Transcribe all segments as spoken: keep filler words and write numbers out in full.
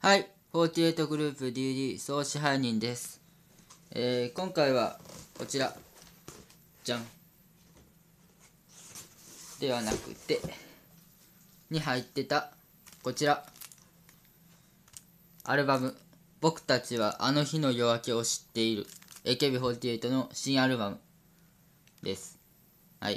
はい、フォーティエイトグループ ディーディー 総支配人です。えー、今回はこちら、じゃん。ではなくて、に入ってたこちら、アルバム、僕たちはあの日の夜明けを知っている エーケービーフォーティエイト の新アルバムです。はい。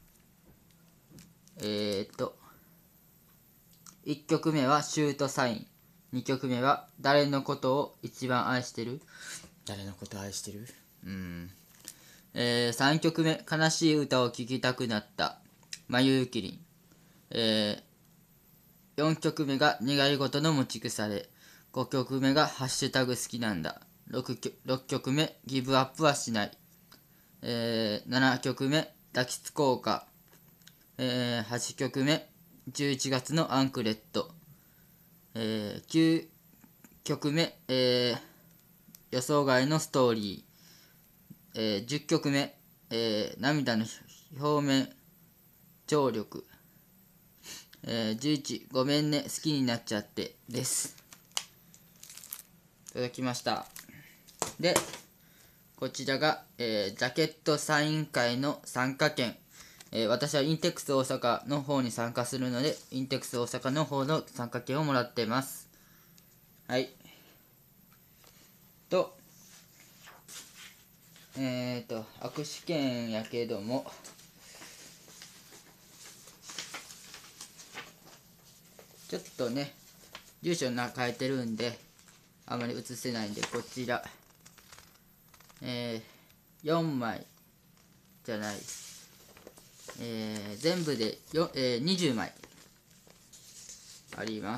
えーっと、いっきょくめはシュートサイン。にきょくめは誰のことを一番愛してる誰のことを愛してるうーん。えー、さんきょくめ、悲しい歌を聴きたくなった。まゆゆきりん。えー、よんきょくめが願い事の持ち腐れ。ごきょくめがハッシュタグ好きなんだ。6, 曲ろっきょくめ、ギブアップはしない。えー、ななきょくめ、抱きつこうか。えー、はちきょくめ、じゅういちがつのアンクレット。えー、きゅうきょくめ、えー、予想外のストーリー。えー、じゅっきょくめ、えー、涙の表面張力。えー、じゅういち、ごめんね、好きになっちゃってです。いただきました。で、こちらが、えー、ジャケットサイン会の参加券。えー、私はインテックス大阪の方に参加するので、インテックス大阪の方の参加券をもらってます。はい。と、えっ、ー、と、握手券やけども、ちょっとね、住所な変えてるんで、あまり写せないんで、こちら、えー、よんまいじゃない、えー、全部でよ、えー、にじゅうまいあります。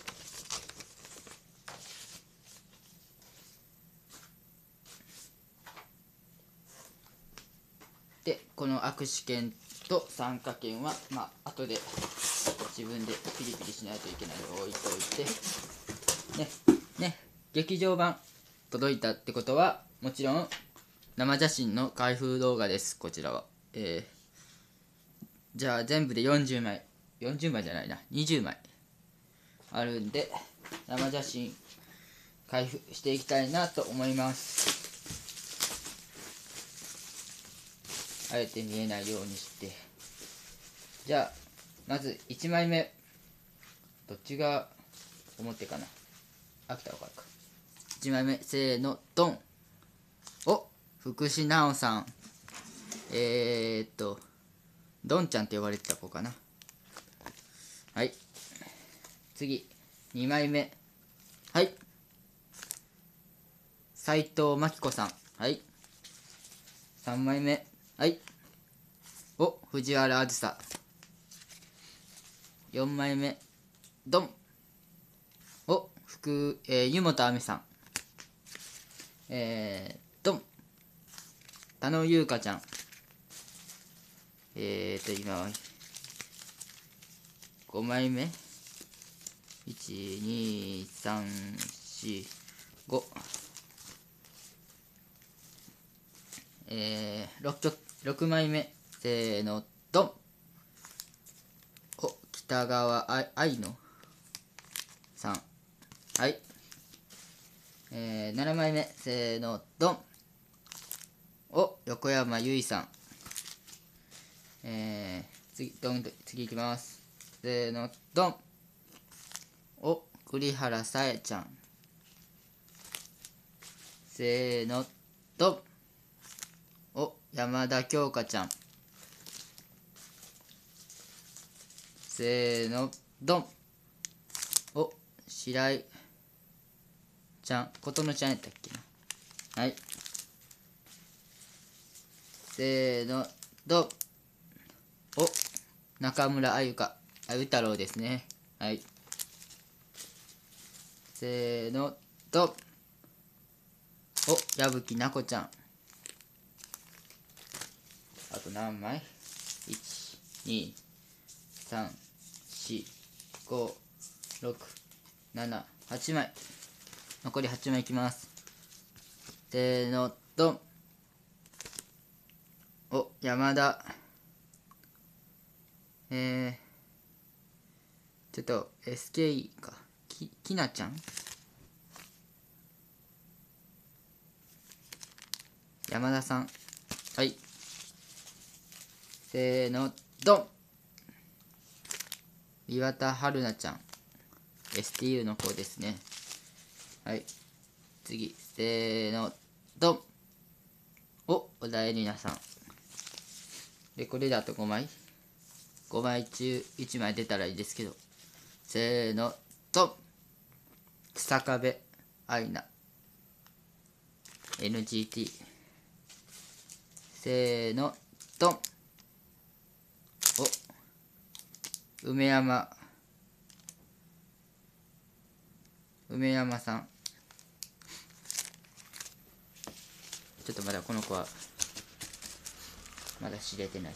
で、この握手券と参加券は、まあ、後で自分でピリピリしないといけないのを置いといて、ね、ね、劇場版届いたってことは、もちろん生写真の開封動画です、こちらは。えー、じゃあ全部でよんじゅうまい、よんじゅうまいじゃないな、にじゅうまいあるんで、生写真開封していきたいなと思います。あえて見えないようにして。じゃあ、まずいちまいめ。どっちが表かな。あ、来たらわかるか。いちまいめ、せーの、ドン。お、福士直さん。えーっと、ドンちゃんって呼ばれてた子かな。はい。次、にまいめ。はい。斉藤真希子さん。はい。さんまいめ。はい。お、藤原あずさ。よんまいめ。ドン。お、福、えー、湯本亜美さん。えー、ドン。田野優香ちゃん。えーと、今、ごまいめ。いち、に、さん、よん、ご。えー、ろっきょく、ろくまいめ。せーの、ドン。お、北川あ愛のさん。はい。えー、ななまいめ。せーの、ドン。お、横山由依さん。えー、次、ドンと、次いきます。せーの、ドン。お、栗原さえちゃん。せーの、ドン。お、山田京香ちゃん。せーの、ドン。お、白井ちゃん、琴乃ちゃんやったっけな。はい。せーの、ドン。お、中村あゆか。あゆ太郎ですね。はい。せーの、ドン。お、矢吹奈子ちゃん。あと何枚 ?いち、に、さん、よん、ご、ろく、なな、はちまい。残りはちまいいきます。せーの、ドン。お、山田。えー、ちょっと エスケーイー か。 ききなちゃん、山田さん。はい、せーのドン。岩田春菜ちゃん、 エスティーユー の子ですね。はい、次、せーのドン。お、小田絵里奈さんで、これであとごまい、ごまい中いちまい出たらいいですけど、せーのドン。草壁愛菜 エヌジーティー、 せーのドン。お、梅山梅山さん。ちょっとまだこの子はまだ知れてないです。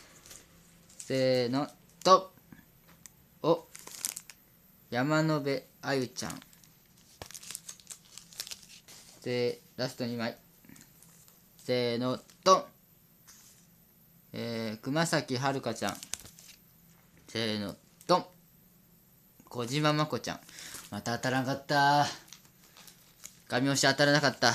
せーのドン。お、山野辺あゆちゃん。で、ラストにまい、せーのドン。えー、熊崎遥香ちゃん、せーのドン。小島まこちゃん。また当たらなかった。神押し当たらなかった。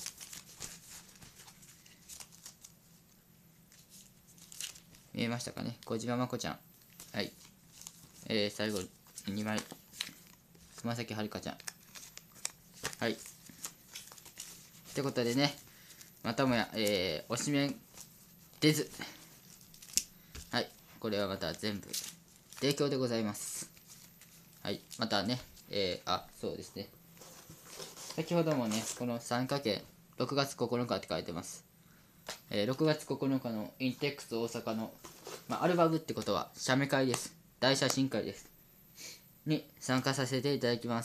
見えましたかね、小島まこちゃん。はい、えー、最後にまい、熊崎遥香ちゃん。はい、ってことでね、またもや、えー、推しメン出ず。はい、これはまた全部提供でございます。はい、またね、えー、あ、そうですね。先ほどもね、この参加券、ろくがつここのかって書いてます。えー、ろくがつここのかのインテックス大阪の、まあ、アルバムってことは、写メ会です。大写真会です。に参加させていただきます。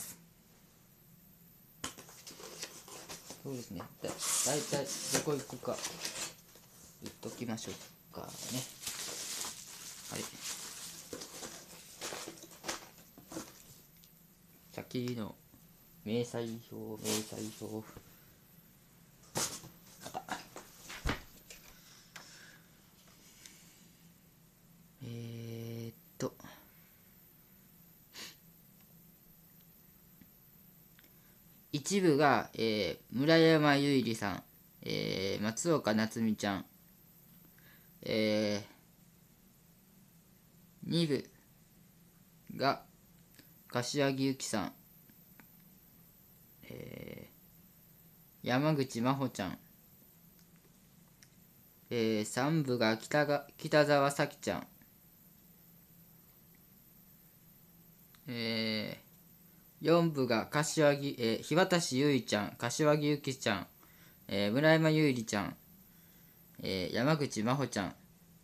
そうですね。だ、だいたいどこ行くか、言っときましょうかね。はい。先の明細表、明細表。あった。えー、っと。一部が、えー、村山優里さん、えー、松岡夏美ちゃん、えー、二部が柏木由紀さん、えー、山口真帆ちゃん、えー、三部が北が北沢咲ちゃん、えー、四部が柏木、えー、日渡優衣ちゃん、柏木由紀ちゃん、えー、村山優里ちゃん、えー、山口真帆ちゃん、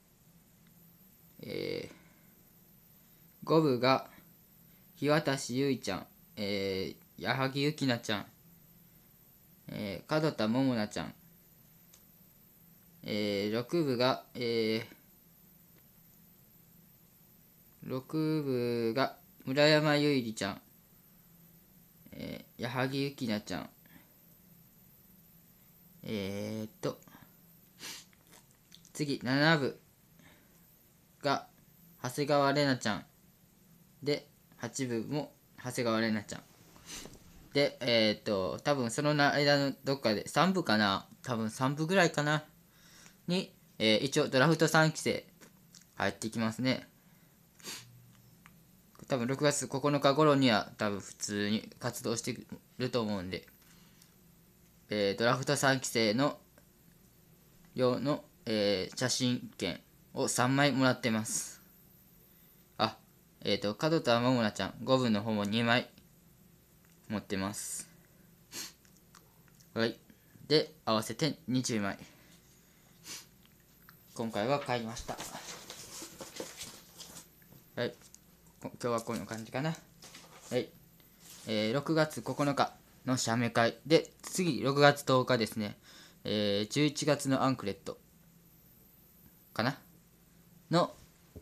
えー、五部が日渡優衣ちゃん、えー、矢作ゆきなちゃん、えー、門田桃奈ちゃん、えー、ろく部が、えー、ろく部が村山優里ちゃん、えー、矢作ゆきなちゃん、えー、っと、次、なな部が長谷川玲奈ちゃん、で、はち部も長谷川玲奈ちゃん。で、えー、っと、多分その間のどっかで、さん部かな、多分さん部ぐらいかな、に、えー、一応ドラフトさんきせい入ってきますね。多分ろくがつここのか頃には多分普通に活動してると思うんで、えー、ドラフトさんきせいの用の、えー、写真券をさんまいもらってます。あ、えっ、ー、と、門田桃奈ちゃんごぶの方もにまい持ってます。はい。で、合わせてにじゅうまい。今回は買いました。はい。今日はこんな感じかな。はい。えー、ろくがつここのかの写メ会で、次ろくがつとおかですね。えー、じゅういちがつのアンクレットかなの、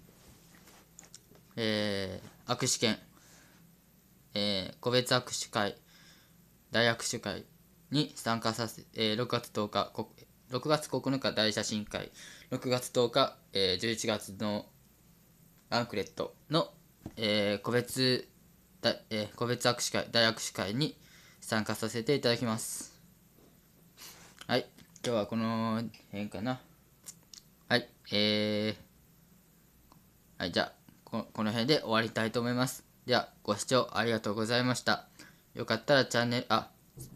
えー、握手券、えー、個別握手会、大握手会に参加させ、えー、ろくがつとおか、ろくがつここのか大写真会、ろくがつとおか、えー、じゅういちがつのアンクレットの、えー、個別だ、えー個別握手会、大握手会に参加させていただきます。はい、今日はこの辺かな。はい、えー、はい、じゃあこ、この辺で終わりたいと思います。では、ご視聴ありがとうございました。よかったらチャンネル、あ、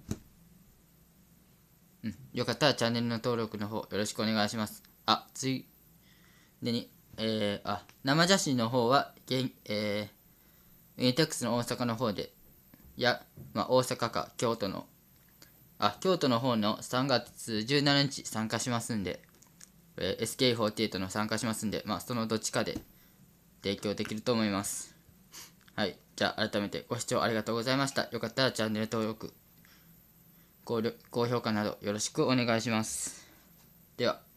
うん、よかったらチャンネルの登録の方よろしくお願いします。あ、ついでに、えー、あ、生写真の方は、げんえー、ユニテックスの大阪の方で、や、まあ、大阪か京都の、あ、京都の方のさんがつじゅうしちにち参加しますんで、えー、エスケーフォーティーエイト の参加しますんで、まあ、そのどっちかで提供できると思います。はい。じゃあ、改めてご視聴ありがとうございました。よかったらチャンネル登録、高高評価などよろしくお願いします。では。